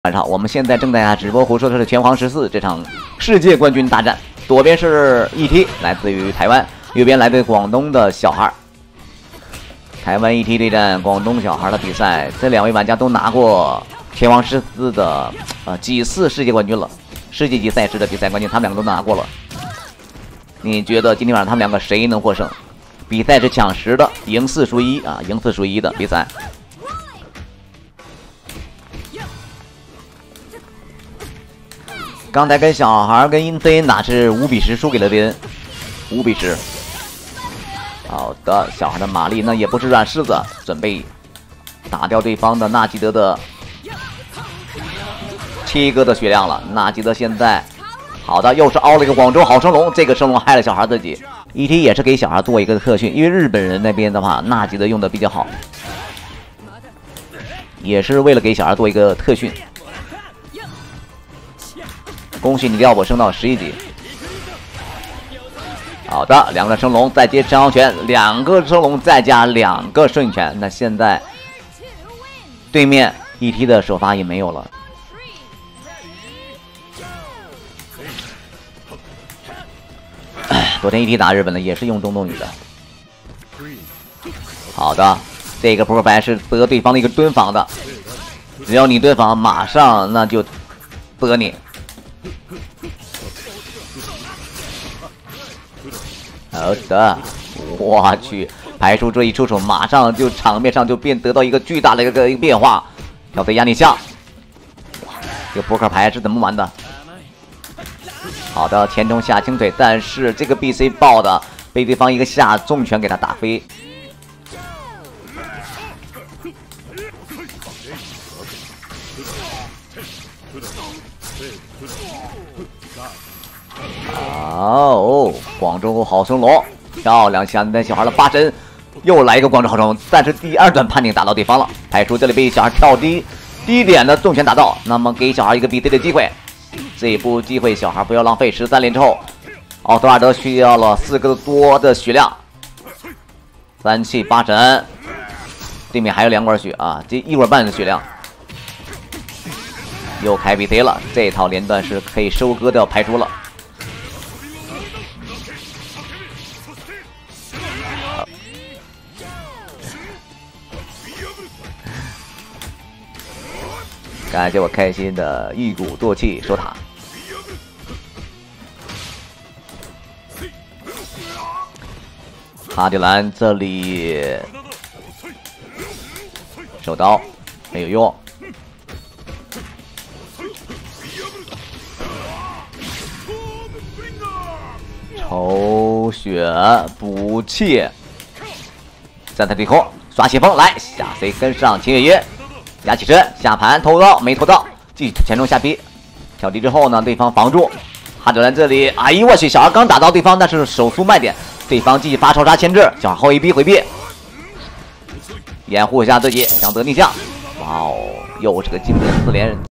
晚上，我们现在正在直播胡说的是拳皇14这场世界冠军大战。左边是 ET， 来自于台湾；右边来自广东的小孩。台湾 ET 对战广东小孩的比赛，这两位玩家都拿过拳皇14的几次世界冠军了，世界级赛事的比赛冠军，他们两个都拿过了。你觉得今天晚上他们两个谁能获胜？比赛是抢10的，赢4输1啊，赢4输1的比赛。 刚才跟小孩跟英 C 打是5比10输给了别人，5比10。好的，小孩的玛丽那也不是软柿子，准备打掉对方的纳吉德的7个的血量了。纳吉德现在好的，又是凹了一个广州好升龙，这个升龙害了小孩自己。ET 也是给小孩做一个特训，因为日本人那边的话，纳吉德用的比较好，也是为了给小孩做一个特训。 恭喜你廖博升到11级。好的，2个升龙，再接陈昂拳，2个升龙，再加2个顺拳。那现在对面 ET 的首发也没有了。昨天 ET 打日本的也是用中东女的。好的，这个扑克牌是得对方的一个蹲防的，只要你蹲防，马上那就得你。 好的，我去，排除这一出手，马上就场面上就得到一个巨大的一个变化，跳飞压力下，哇，这个扑克牌是怎么玩的？好的，前中下轻腿，但是这个 BC 爆的被对方一个下重拳给他打飞。哦，广州好升龙，漂亮！现在小孩的8神，又来一个广州好升龙，但是第2段判定打到对方了，排除这里被小孩跳低点的重拳打到，那么给小孩一个比 C 的机会，这一步机会小孩不要浪费。13连之后，奥托尔德需要了4个多的血量，3气8神，对面还有2管血啊，这1管半的血量，又开比 C 了，这套连段是可以收割掉排除了。 感谢我开心的一鼓作气守塔，哈迪兰这里手刀没有用，抽血补气，站在对空刷血风来下 C 跟上秦月约。 压起身，下盘偷刀没偷到，继续前中下逼，跳低之后呢，对方防住，哈德兰这里，哎呦我去，小孩刚打到对方，但是手速慢点，对方继续发超杀牵制，小孩后一逼回避，掩护一下自己，想得逆向，哇哦，又是个经典4连。